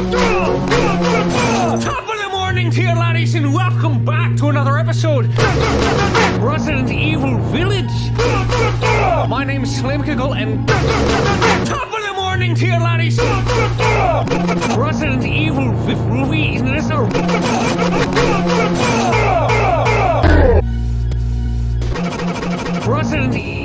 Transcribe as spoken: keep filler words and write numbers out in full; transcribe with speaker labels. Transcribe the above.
Speaker 1: Top of the morning to you laddies and welcome back to another episode Resident Evil Village. My name's Slimecicle and top of the morning to you laddies. Resident Evil with Ruby, isn't this our Resident Evil